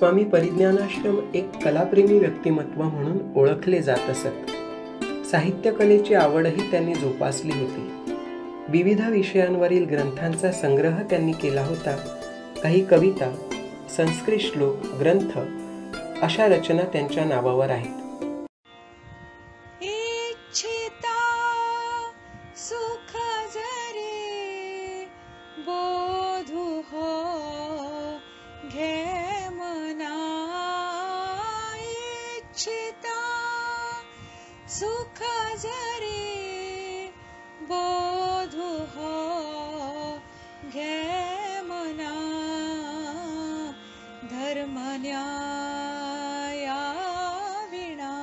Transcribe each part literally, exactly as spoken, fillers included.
स्वामी परिज्ञानाश्रम एक कलाप्रेमी व्यक्तिमत्व म्हणून ओळखले जात असत. साहित्य कलेची आवडही त्यांनी जोपासली होती. विविध विषयांवरील ग्रंथांचा संग्रह त्यांनी केला होता. काही कविता, संस्कृत श्लोक, ग्रंथ अशा रचना त्यांच्या नावावर आहेत. इच्छिता सुख जरी बोधु हो घे मना, इच्छिता सुख जरी बोधु हो घे मना, धर्म न्याया विना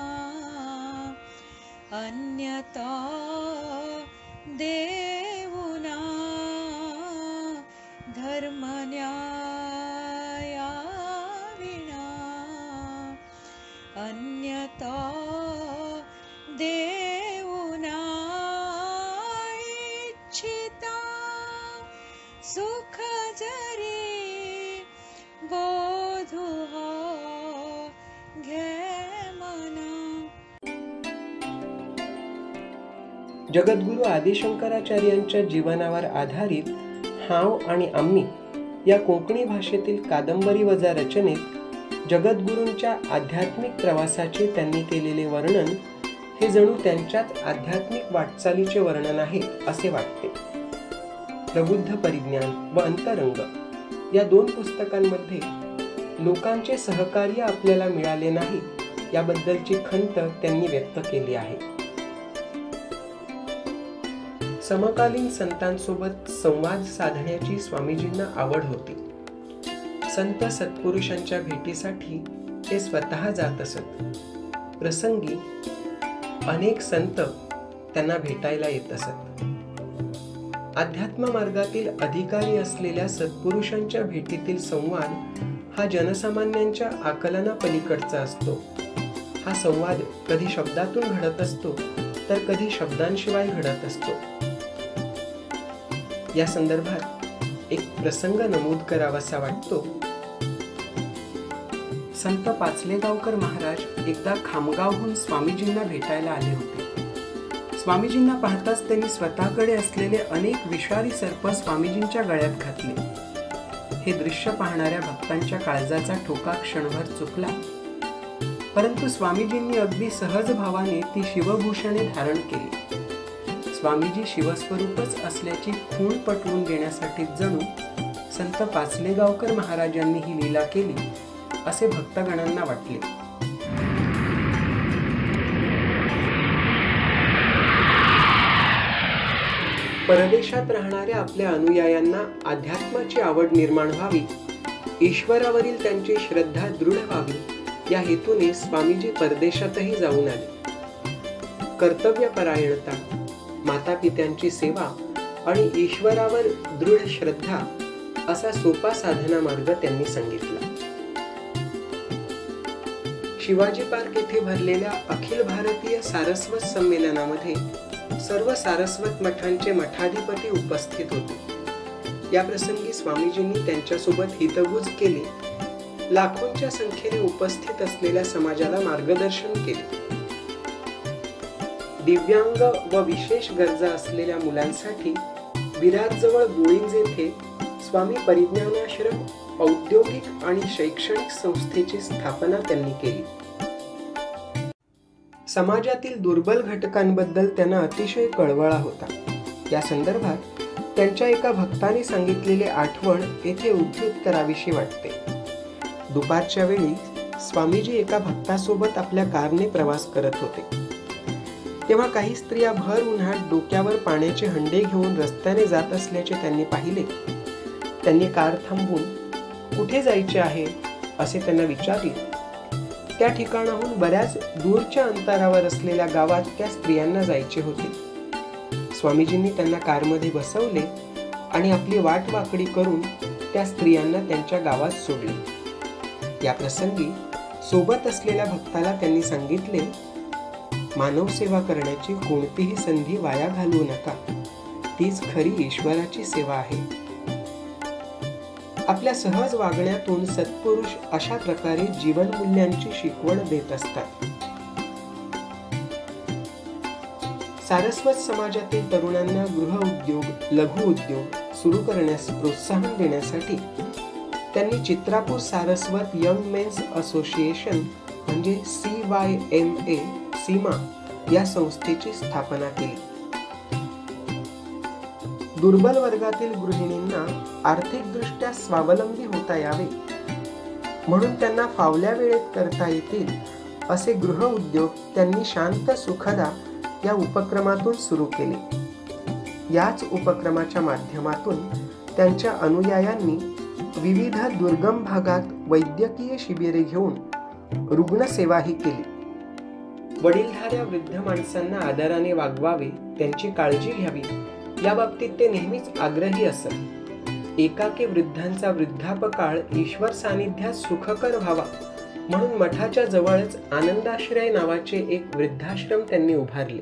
अन्यथा देऊना, धर्म न्याया विना अन्यथा देऊना, इच्छिता सुख जरी बोधु हो घे मना. जगद्गुरु आदिशंकराचार्यांच्या जीवनावर आधारित हाव आणि आम्ही या कोकणी भाषेतील कादंबरी वजा रचनेत जगद्गुरूंच्या आध्यात्मिक प्रवासाचे त्यांनी केलेले वर्णन हे जणू त्यांच्याच आध्यात्मिक वाटचालीचे वर्णन आहे असे वाटते. प्रबुद्ध परिज्ञान व अंतरंग या दोन पुस्तकांमध्ये लोकांचे सहकार्य आपल्याला मिळाले नाही याबद्दलची खंत त्यांनी व्यक्त केली आहे. समकालीन संतांसोबत संवाद साधण्याची स्वामीजींना आवड होती. संत सत्पुरुषांच्या भेटीसाठी ते स्वतः जात असत. प्रसंगी अनेक संत त्यांना भेटायला येत असत. अध्यात्म मार्गातील अधिकारी असलेल्या सत्पुरुषांच्या भेटीतील संवाद हा जनसामान्यांच्या आकलना पलीकडचा असतो. हा संवाद कधी शब्दातून घडत असतो तर कधी शब्दांशिवाय घडत असतो. या संदर्भात एक प्रसंग नमूद करावासा वाटतो. संत पाचलेगावकर महाराज एकदा खामगावहून स्वामीजींना भेटायला आले होते. स्वामीजींना पाहताच त्यांनी स्वतःकडे असलेले अनेक विषारी सर्प स्वामीजींच्या गळ्यात घातले. हे दृश्य पाहणाऱ्या भक्तांच्या काळजाचा ठोका क्षणभर चुकला, परंतु स्वामीजींनी अगदी सहज भावाने ती शिवभूषणे धारण केली. स्वामीजी शिवस्वरूपच असल्याची खूण पटवून देण्यासाठी जणू संत पाचलेगावकर महाराजांनी ही लीला केली असे भक्तगणांना वाटले. परदेशात राहणाऱ्या आपल्या अनुयायांना अध्यात्माची आवड निर्माण व्हावी, ईश्वरावरील त्यांची श्रद्धा दृढ व्हावी या हेतूने स्वामीजी परदेशातही जाऊन आले. कर्तव्यपरायणता, मातापित्यांची सेवा आणि ईश्वरावर दृढ श्रद्धा असा सोपा साधना मार्ग त्यांनी सांगितला. शिवाजी पार्क येथे भरलेल्या अखिल भारतीय सारस्वत संमेलनामध्ये सर्व सारस्वत मठांचे मठाधिपती उपस्थित होते. या प्रसंगी स्वामीजींनी त्यांच्यासोबत हितगुज केली. लाखोंच्या संख्येने उपस्थित असलेल्या समाजाला मार्गदर्शन केले. दिव्यांग व विशेष गरजा असलेल्या मुलांसाठी विरारजवळ बोळिंज येथे स्वामी परिज्ञानाश्रम औद्योगिक आणि शैक्षणिक संस्थेची स्थापना त्यांनी केली. समाजातील दुर्बल घटकांबद्दल त्यांना अतिशय कळवळा होता. या संदर्भात त्यांच्या एका भक्ताने सांगितलेले आठवण येथे उद्धृत करावीशी वाटते. दुपारच्या वेळी स्वामीजी एका भक्तासोबत आपल्या कारने प्रवास करत होते. तेव्हा काही स्त्रिया भर उन्हात डोक्यावर पाण्याचे हंडे घेऊन रस्त्याने जात असल्याचे त्यांनी पाहिले. त्यांनी कार थांबवून कुठे जायचे आहे असे त्यांना विचारले. त्या ठिकाणाहून बऱ्याच दूरच्या अंतरावर असलेल्या गावात त्या स्त्रियांना जायचे होते. स्वामीजींनी त्यांना कारमध्ये बसवले आणि आपली वाट वाकडी करून त्या स्त्रियांना त्यांच्या गावात सोडले. या प्रसंगी सोबत असलेल्या भक्ताला त्यांनी सांगितले, मानव सेवा करण्याची कोणतीही संधी वाया घालवू नका. तीच खरी ईश्वराची सेवा आहे. आपल्या सहज वागण्यातून सत्पुरुष अशा प्रकारे जीवन मूल्यांची शिकवण देत असतात. सारस्वत समाजातील तरुणांना गृह उद्योग, लघु उद्योग सुरू करण्यास प्रोत्साहन देण्यासाठी त्यांनी Chitrapur Saraswat young men's association म्हणजे सी वाय एम ए सीमा या संस्थेची स्थापना केली. दुर्बल वर्गातील गृहिणींना आर्थिकदृष्ट्या स्वावलंबी होता यावे म्हणून त्यांना फावल्या वेळेत करता येतील असे गृह उद्योग त्यांनी शांत सुखदा या उपक्रमातून सुरू केले. याच उपक्रमाच्या माध्यमातून त्यांच्या अनुयायांनी विविध दुर्गम भागात वैद्यकीय शिबिरे घेऊन रुग्णसेवाही केली. वडीलधाऱ्या वृद्ध माणसांना आदराने वागवावे, त्यांची काळजी घ्यावी या बाबतीत ते नेहमीच आग्रही असत. एकाकी वृद्धांचा वृद्धापकाळ ईश्वर सानिध्यात सुखकर व्हावा म्हणून मठाच्या जवळच आनंदाश्रय नावाचे एक वृद्धाश्रम त्यांनी उभारले.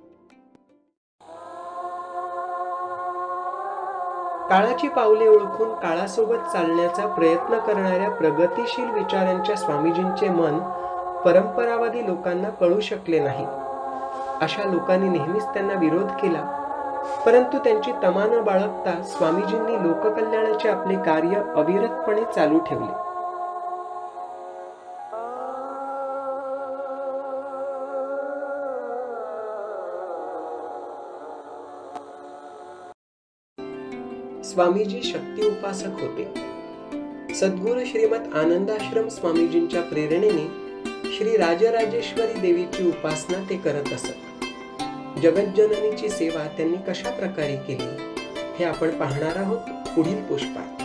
काळाची पावले ओळखून काळासोबत चालण्याचा प्रयत्न करणाऱ्या प्रगतिशील विचारांच्या स्वामीजींचे मन परंपरावादी लोकांना कळू शकले नाही. अशा लोकांनी नेहमीच त्यांना विरोध केला, परंतु त्यांची तमा न बाळगता स्वामीजींनी लोककल्याणाचे आपले कार्य अविरतपणे चालू ठेवले. स्वामीजी शक्ती उपासक होते. सद्गुरू श्रीमत आनंदाश्रम स्वामीजींच्या प्रेरणेने श्री राजराजेश्वरी देवीची उपासना ते करत असत. जगज्जननीची सेवा त्यांनी कशा प्रकारे केली हे आपण पाहणार आहोत पुढील पुष्पात.